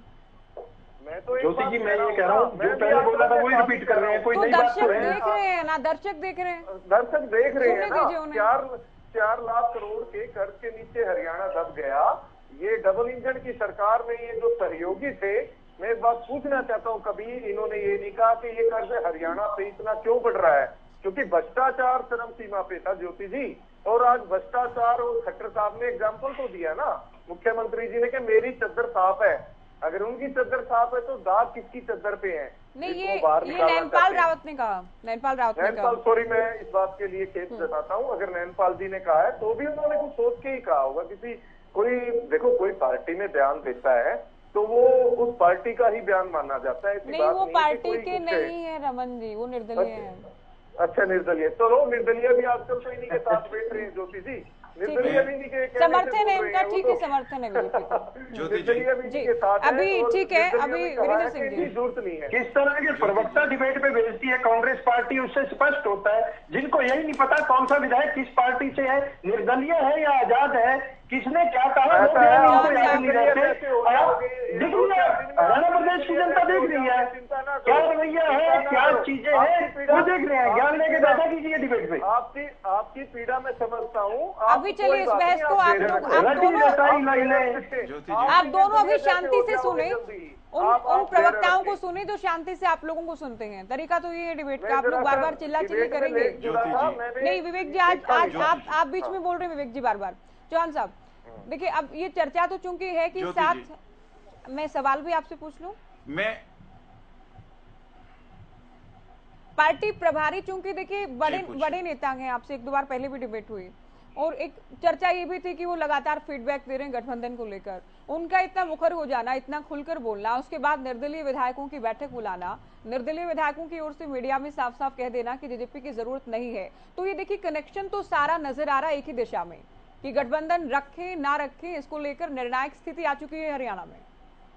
मैं तो ज्योति जी मैं ये कह रहा हूँ, जो पहले बोला था वही रिपीट कर रहे हैं। कोई तो नई बात दर्शक देख रहे हैं ना, दर्शक देख रहे हैं, दर्शक देख रहे हैं ना। चार चार लाख करोड़ के कर्ज के नीचे हरियाणा दब गया। ये डबल इंजन की सरकार में ये जो सहयोगी थे, मैं एक बात पूछना चाहता हूँ, कभी इन्होंने ये नहीं कहा कि ये कर्ज हरियाणा पे इतना क्यों बढ़ रहा है? क्योंकि भ्रष्टाचार चरम सीमा पे था ज्योति जी। और आज भ्रष्टाचार, और खट्टर साहब ने एग्जाम्पल तो दिया ना मुख्यमंत्री जी ने कि मेरी चद्दर साफ है। अगर उनकी चद्दर साफ है तो दाग किसकी चद्दर पे है? नहीं, ये ये नैनपाल रावत ने कहा। नैनपाल रावत ने कहा। सॉरी, मैं इस बात के लिए खेद जताता हूँ। अगर नैनपाल जी ने कहा है तो भी उन्होंने कुछ सोच के ही कहा होगा। किसी कोई देखो, कोई पार्टी में बयान देता है तो वो उस पार्टी का ही बयान माना जाता है। नहीं, वो पार्टी के नहीं है रमन जी, वो निर्दलीय है। अच्छा निर्दलीय, चलो निर्दलीय भी आजकल तो इन्हीं के साथ बैठ रहे हैं ज्योति जी। निर्दलीय भी नहीं के समर्थन है इनका, ठीक है, समर्थन है निर्दलीय भी के साथ। अभी ठीक है, अभी वीरेंद्र सिंह जी जरूरत नहीं है। किस तरह के प्रवक्ता डिबेट पे भेजती है कांग्रेस पार्टी, उससे स्पष्ट होता है। जिनको यही नहीं पता कौन सा विधायक किस पार्टी से है, निर्दलीय है या आजाद है, किसने क्या कहा वो बयान इनको याद नहीं रहते। आप देख रही है, हरियाणा प्रदेश की जनता देख रही है क्या रवैया है, क्या चीजें हैं, वो देख रहे हैं। ज्ञान लेके बैठा कीजिए डिबेट पे। आपकी आपकी पीड़ा मैं समझता हूँ। अभी चलिए इस बहस को आप लोग आप दोनों आप दोनों अभी शांति से सुने, उन उन प्रवक्ताओं को सुने जो शांति से आप लोगों को सुनते हैं। तरीका तो ये है डिबेट का, आप लोग बार बार चिल्ला चिल्ली करेंगे। नहीं विवेक जी, आज आज आप आप बीच में बोल रहे हैं विवेक जी बार बार। चौहान साहब देखिए, अब ये चर्चा तो चूंकि है कि साथ मैं सवाल भी आपसे पूछ लूं। मैं पार्टी प्रभारी चूंकि देखिए बड़े बड़े नेता हैं, आपसे एक दो बार पहले भी डिबेट हुई और एक चर्चा ये भी थी कि वो लगातार फीडबैक दे रहे हैं गठबंधन को लेकर। उनका इतना मुखर हो जाना, इतना खुलकर बोलना, उसके बाद निर्दलीय विधायकों की बैठक बुलाना, निर्दलीय विधायकों की ओर से मीडिया में साफ साफ कह देना कि जेजेपी की जरूरत नहीं है, तो ये देखिए कनेक्शन तो सारा नजर आ रहा है एक ही दिशा में कि गठबंधन रखें ना रखें, इसको लेकर निर्णायक स्थिति आ चुकी है हरियाणा में।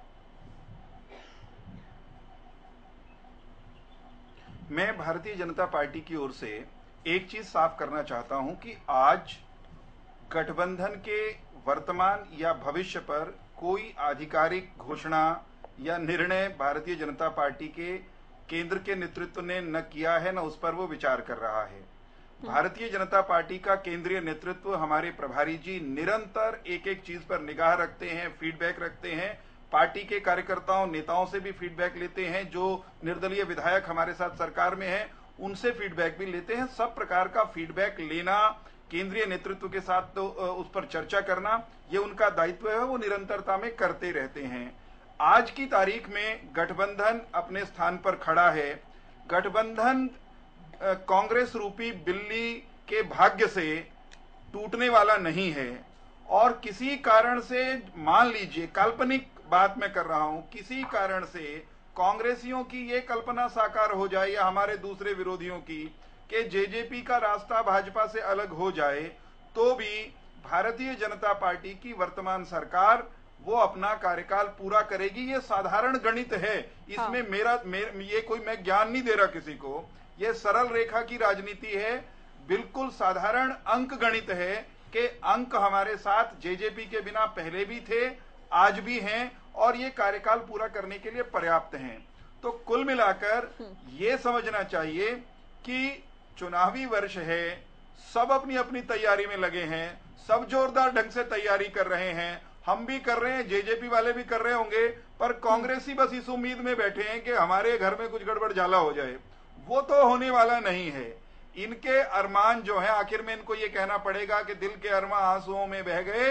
मैं भारतीय जनता पार्टी की ओर से एक चीज साफ करना चाहता हूं कि आज गठबंधन के वर्तमान या भविष्य पर कोई आधिकारिक घोषणा या निर्णय भारतीय जनता पार्टी के केंद्र के नेतृत्व ने न किया है, न उस पर वो विचार कर रहा है। भारतीय जनता पार्टी का केंद्रीय नेतृत्व, हमारे प्रभारी जी निरंतर एक एक चीज पर निगाह रखते हैं, फीडबैक रखते हैं, पार्टी के कार्यकर्ताओं नेताओं से भी फीडबैक लेते हैं, जो निर्दलीय विधायक हमारे साथ सरकार में हैं उनसे फीडबैक भी लेते हैं। सब प्रकार का फीडबैक लेना, केंद्रीय नेतृत्व के साथ तो उस पर चर्चा करना, ये उनका दायित्व है, वो निरंतरता में करते रहते हैं। आज की तारीख में गठबंधन अपने स्थान पर खड़ा है। गठबंधन कांग्रेस रूपी बिल्ली के भाग्य से टूटने वाला नहीं है और किसी कारण से, मान लीजिए काल्पनिक बात मैं कर रहा हूं, किसी कारण से कांग्रेसियों की ये कल्पना साकार हो जाए या हमारे दूसरे विरोधियों की कि जेजेपी का रास्ता भाजपा से अलग हो जाए, तो भी भारतीय जनता पार्टी की वर्तमान सरकार वो अपना कार्यकाल पूरा करेगी। ये साधारण गणित है, इसमें हाँ। मेरा मेर, ये कोई मैं ज्ञान नहीं दे रहा किसी को, ये सरल रेखा की राजनीति है, बिल्कुल साधारण अंक गणित है कि अंक हमारे साथ जेजेपी के बिना पहले भी थे, आज भी हैं और ये कार्यकाल पूरा करने के लिए पर्याप्त हैं। तो कुल मिलाकर ये समझना चाहिए कि चुनावी वर्ष है, सब अपनी अपनी तैयारी में लगे हैं, सब जोरदार ढंग से तैयारी कर रहे हैं, हम भी कर रहे हैं, जेजेपी वाले भी कर रहे होंगे, पर कांग्रेसी बस इस उम्मीद में बैठे हैं कि हमारे घर में कुछ गड़बड़ झाला हो जाए। वो तो होने वाला नहीं है। इनके अरमान जो है, आखिर में इनको ये कहना पड़ेगा कि दिल के अरमान आंसुओं में बह गए,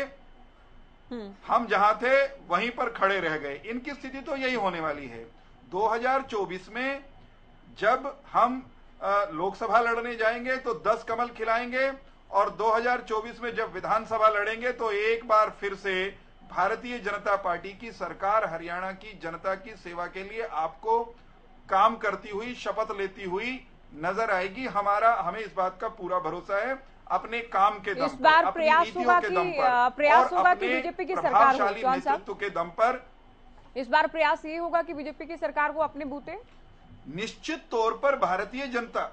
हम जहां थे वहीं पर खड़े रह गए। इनकी स्थिति तो यही होने वाली है। दो हज़ार चौबीस में जब हम लोकसभा लड़ने जाएंगे तो दस कमल खिलाएंगे और दो हज़ार चौबीस में जब विधानसभा लड़ेंगे तो एक बार फिर से भारतीय जनता पार्टी की सरकार हरियाणा की जनता की सेवा के लिए आपको काम करती हुई, शपथ लेती हुई नजर आएगी। हमारा हमें इस बात का पूरा भरोसा है, अपने काम के दम इस बार पर, प्रयास होगा कि प्रयास होगा कि बीजेपी की सरकार हो, नेतृत्व के दम पर इस बार प्रयास ये होगा कि बीजेपी की सरकार को अपने बूते। निश्चित तौर पर भारतीय जनता,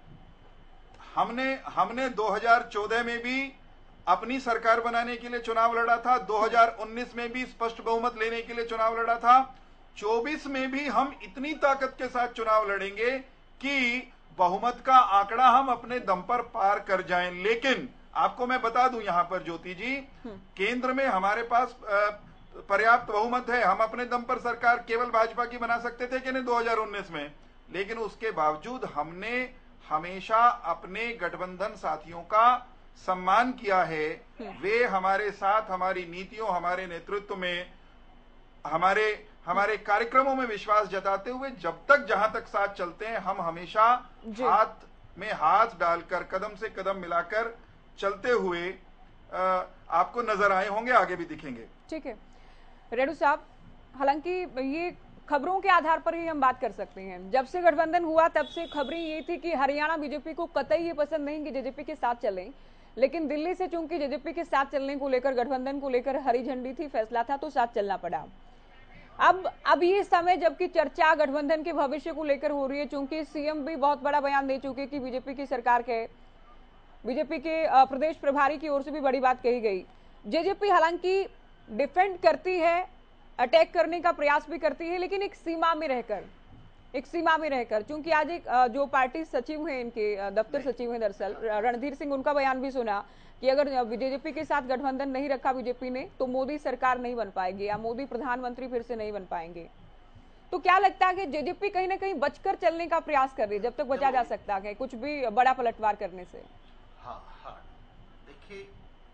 हमने हमने दो हज़ार चौदह में भी अपनी सरकार बनाने के लिए चुनाव लड़ा था, दो हज़ार उन्नीस में भी स्पष्ट बहुमत लेने के लिए चुनाव लड़ा था, चौबीस में भी हम इतनी ताकत के साथ चुनाव लड़ेंगे कि बहुमत का आंकड़ा हम अपने दम पर पार कर जाएं। लेकिन आपको मैं बता दूं यहां पर ज्योति जी, केंद्र में हमारे पास पर्याप्त बहुमत है, हम अपने दम पर सरकार केवल भाजपा की बना सकते थे कि नहीं दो हज़ार उन्नीस में, लेकिन उसके बावजूद हमने हमेशा अपने गठबंधन साथियों का सम्मान किया है। वे हमारे साथ, हमारी नीतियों, हमारे नेतृत्व में, हमारे हमारे कार्यक्रमों में विश्वास जताते हुए जब तक जहां तक साथ चलते हैं, हम हमेशा हाथ में हाथ डालकर, कदम से कदम मिलाकर चलते हुए आ, आपको नजर आए होंगे, आगे भी दिखेंगे। ठीक है रेणु साहब, हालांकि ये खबरों के आधार पर ही हम बात कर सकते हैं। जब से गठबंधन हुआ तब से खबरें ये थी कि हरियाणा बीजेपी को कतई ये पसंद नहीं कि जेजेपी के साथ चलें, लेकिन दिल्ली से चूंकि जेजेपी के साथ चलने को लेकर, गठबंधन को लेकर हरी झंडी थी, फैसला था, तो साथ चलना पड़ा। अब अब ये समय जबकि चर्चा गठबंधन के भविष्य को लेकर हो रही है, चूंकि सीएम भी बहुत बड़ा बयान दे चुके कि बीजेपी की सरकार के बीजेपी के प्रदेश प्रभारी की ओर से भी बड़ी बात कही गई, जेजेपी हालांकि डिफेंड करती है, अटैक करने का प्रयास भी करती है, लेकिन एक सीमा में रहकर एक सीमा में रहकर क्योंकि आज एक जो पार्टी सचिव हैं, इनके दफ्तर सचिव हैं दरअसल रणधीर सिंह, उनका बयान भी सुना कि अगर जेजेपी के साथ गठबंधन नहीं रखा बीजेपी ने तो मोदी सरकार नहीं बन पाएगी या मोदी प्रधानमंत्री फिर से नहीं बन पाएंगे। तो क्या लगता है कि जेजेपी कहीं ना कहीं बचकर चलने का प्रयास कर रही है, जब तक बचा जा सकता है कुछ भी बड़ा पलटवार करने से? हाँ हाँ, देखिए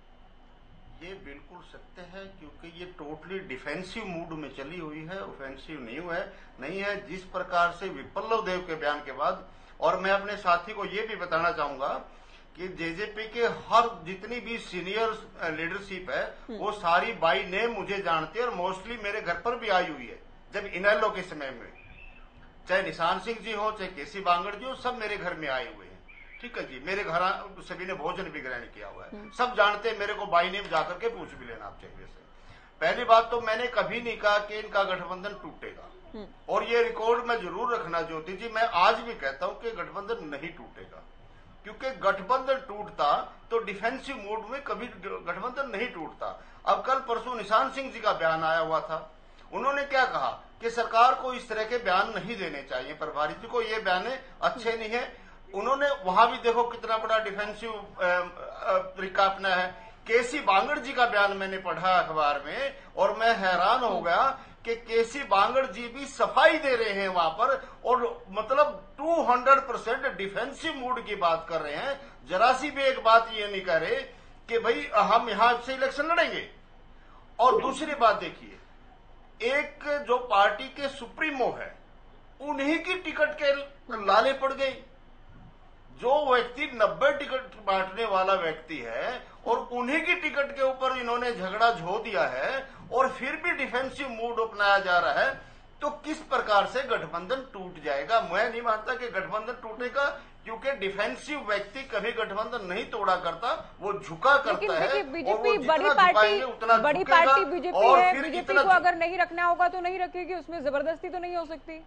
ये बिल्कुल सत्य है, क्योंकि ये टोटली डिफेंसिव मूड में चली हुई है, ऑफेंसिव नहीं हुआ है नहीं है जिस प्रकार से विप्लव देव के बयान के बाद। और मैं अपने साथी को ये भी बताना चाहूंगा कि जेजेपी के हर जितनी भी सीनियर लीडरशिप है वो सारी बाई नेम मुझे जानती है और मोस्टली मेरे घर पर भी आई हुई है। जब इनेलो के समय में चाहे निशान सिंह जी हो चाहे केसी बांगड़ जी हो, सब मेरे घर में आए हुए हैं। ठीक है जी, मेरे घर सभी ने भोजन भी ग्रहण किया हुआ है, सब जानते हैं मेरे को बाई नेम जाकर के पूछ भी लेना आप चाहिए से। पहली बात तो मैंने कभी नहीं कहा कि इनका गठबंधन टूटेगा, और ये रिकॉर्ड में जरूर रखना ज्योति जी, मैं आज भी कहता हूं कि गठबंधन नहीं टूटेगा, क्योंकि गठबंधन टूटता तो डिफेंसिव मूड में कभी गठबंधन नहीं टूटता। अब कल परसों निशान सिंह जी का बयान आया हुआ था, उन्होंने क्या कहा कि सरकार को इस तरह के बयान नहीं देने चाहिए, प्रभारी जी को ये बयान अच्छे नहीं है। उन्होंने वहां भी देखो कितना बड़ा डिफेंसिव तरीका अपना है। केसी बांगड़ जी का बयान मैंने पढ़ा अखबार में और मैं हैरान हो गया कि केसी बांगड़ जी भी सफाई दे रहे हैं वहां पर, और मतलब दो सौ परसेंट डिफेंसिव मूड की बात कर रहे हैं। जरा सी भी एक बात ये नहीं कह रहे कि भाई हम यहां से इलेक्शन लड़ेंगे। और दूसरी बात देखिए, एक जो पार्टी के सुप्रीमो है उन्हीं की टिकट के लाले पड़ गई। जो व्यक्ति नब्बे टिकट बांटने वाला व्यक्ति है और उन्हीं की टिकट के ऊपर इन्होंने झगड़ा झो दिया है और फिर भी डिफेंसिव मूड अपनाया जा रहा है, तो किस प्रकार से गठबंधन टूट जाएगा? मैं नहीं मानता कि गठबंधन टूटेगा, क्योंकि डिफेंसिव व्यक्ति कभी गठबंधन नहीं तोड़ा करता, वो झुका करता है। बीजेपी बड़ी पार्टी बड़ी पार्टी बीजेपी है, बीजेपी को अगर नहीं रखना होगा तो नहीं रखेगी, उसमें जबरदस्ती तो नहीं हो सकती।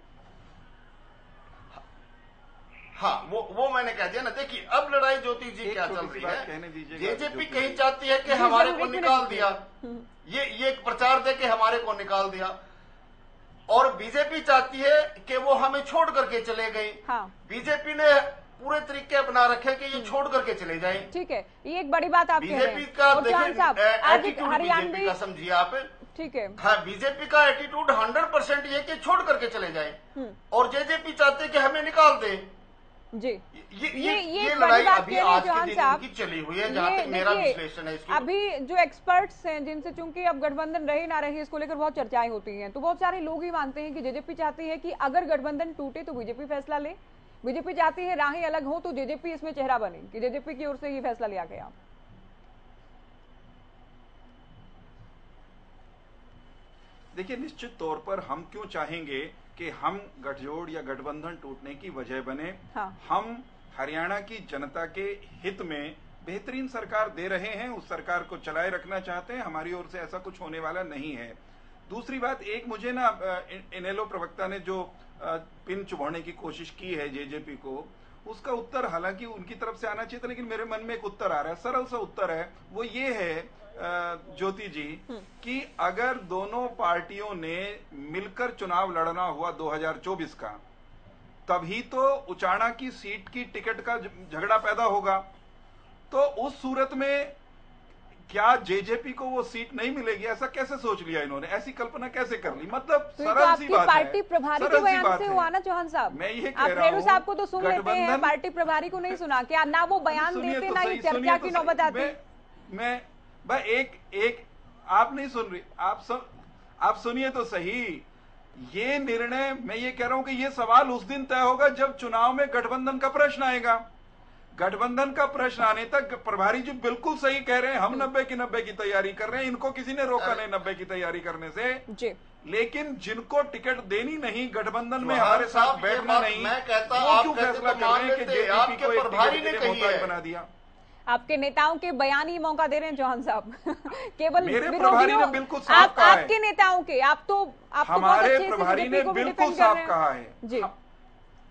हाँ, वो वो मैंने कह दिया ना। देखिए अब लड़ाई ज्योति जी क्या चल रही है, जेजेपी कहीं चाहती है कि हमारे को निकाल दिया, ये ये एक प्रचार दे के हमारे को निकाल दिया, और बीजेपी चाहती है कि वो हमें छोड़ करके चले गए। हाँ। बीजेपी ने पूरे तरीके अपना रखे कि ये छोड़ करके चले जाएं। ठीक है, ये एक बड़ी बात आप कह रहे हैं। बीजेपी का देखिए बीजेपी का समझिए आप, ठीक है, हाँ, बीजेपी का एटीट्यूड हंड्रेड परसेंट ये कि छोड़ करके चले जाए, और जेजेपी चाहते हैं कि हमें निकाल दे जी। ये ये ये, ये लड़ाई अभी आज के दिन की चली हुई है, जहां तक मेरा विश्लेषण है इसकी। अभी जो एक्सपर्ट्स हैं जिनसे चूंकि अब गठबंधन रहे ना रहे इसको लेकर बहुत चर्चाएं होती हैं, तो बहुत सारे लोग ही मानते हैं कि जेजेपी चाहती है कि अगर गठबंधन टूटे तो बीजेपी फैसला ले, बीजेपी चाहती है राहें अलग हो तो जेजेपी इसमें चेहरा बने, कि जेजेपी की ओर से ये फैसला लिया गया। देखिए, निश्चित तौर पर हम क्यों चाहेंगे कि हम गठजोड़ या गठबंधन टूटने की वजह बने। हाँ। हम हरियाणा की जनता के हित में बेहतरीन सरकार दे रहे हैं, उस सरकार को चलाए रखना चाहते हैं, हमारी ओर से ऐसा कुछ होने वाला नहीं है। दूसरी बात, एक मुझे ना इनेलो प्रवक्ता ने जो पिन चुभौने की कोशिश की है जेजेपी को, उसका उत्तर हालांकि उनकी तरफ से आना चाहिए था, लेकिन मेरे मन में एक उत्तर आ रहा है, सरल सा उत्तर है, वो ये है ज्योति जी कि अगर दोनों पार्टियों ने मिलकर चुनाव लड़ना हुआ दो हज़ार चौबीस का, तभी तो उचाना की सीट की टिकट का झगड़ा पैदा होगा। तो उस सूरत में क्या जेजेपी को वो सीट नहीं मिलेगी? ऐसा कैसे सोच लिया इन्होंने? ऐसी कल्पना कैसे कर ली? मतलब तो सरल सी बात है। पार्टी प्रभारी के बयान से हुआ ना चौहान साहब, मैं ये कह रहा हूं, साहब को तो सुन लेते हैं, पार्टी प्रभारी को नहीं सुना क्या? ना वो बयान देते ना ये चर्चा की नौबत आती। मैं भाई एक एक आप नहीं सुन रही, आप सुन आप सुनिए तो सही। ये निर्णय, मैं ये कह रहा हूं कि ये सवाल उस दिन तय होगा जब चुनाव में गठबंधन का प्रश्न आएगा। गठबंधन का प्रश्न आने तक प्रभारी जी बिल्कुल सही कह रहे हैं, हम नब्बे की नब्बे की तैयारी कर रहे हैं, इनको किसी ने रोका नहीं नब्बे की तैयारी करने से जी। लेकिन जिनको टिकट देनी नहीं, गठबंधन में हमारे साथ बैठना नहीं, मैं कहता वो क्यों फैसला कर रहे हैं कि जेजेपी को एक टिकट के मोहताज बना दिया? आपके नेताओं के बयान ही मौका दे रहे हैं चौहान साहब। केवल मेरे प्रभारी ने बिल्कुल साफ आप, कहा है। आपके नेताओं के आप तो आप हमारे प्रभारी ने बिल्कुल साफ कहा है जी।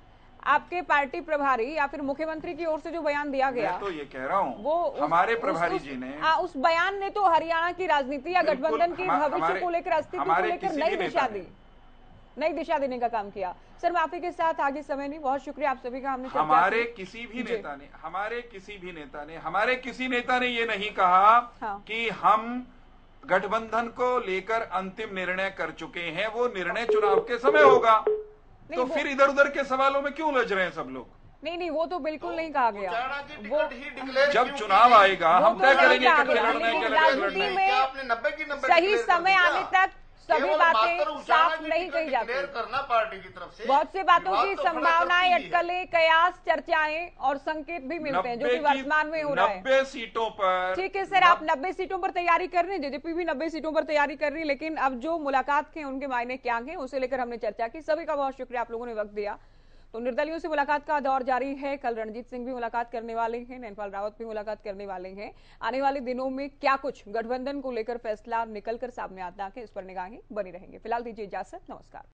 आपके पार्टी प्रभारी या फिर मुख्यमंत्री की ओर से जो बयान दिया गया, मैं तो ये कह रहा हूँ वो हमारे प्रभारी जी ने आ, उस बयान ने तो हरियाणा की राजनीति या गठबंधन की भविष्य को लेकर, अस्तित्व को लेकर नई दिशा दी, नई दिशा देने का काम किया। सर माफी के साथ आगे समय नहीं, बहुत शुक्रिया आप सभी का। हमने हमारे किसी भी नेता ने हमारे किसी भी नेता ने हमारे किसी नेता ने ये नहीं कहा हाँ। कि हम गठबंधन को लेकर अंतिम निर्णय कर चुके हैं, वो निर्णय चुनाव के समय होगा। तो फिर इधर उधर के सवालों में क्यों उलझ रहे हैं सब लोग? नहीं नहीं, वो तो बिल्कुल नहीं कहा गया। वो जब चुनाव आएगा हम तय करेंगे कि लड़ना है क्या लड़ना है। सही समय आने तक सभी बातें साफ नहीं कही जाती, करना पार्टी की तरफ से बहुत सी बातों की संभावनाएं, अटकलें, कयास, चर्चाएं और संकेत भी मिलते हैं जो कि वर्तमान में हो रहा है। नब्बे सीटों पर ठीक है सर, आप नब्बे सीटों पर तैयारी कर रहे हैं, जेजेपी भी नब्बे सीटों पर तैयारी कर रही है, लेकिन अब जो मुलाकात के उनके मायने क्या हैं उसे लेकर हमने चर्चा की। सभी का बहुत शुक्रिया, आप लोगों ने वक्त दिया। तो निर्दलियों से मुलाकात का दौर जारी है। कल रणजीत सिंह भी मुलाकात करने वाले हैं, नैनपाल रावत भी मुलाकात करने वाले हैं। आने वाले दिनों में क्या कुछ गठबंधन को लेकर फैसला निकलकर सामने आता है, इस पर निगाहें बनी रहेंगी। फिलहाल दीजिए इजाजत, नमस्कार।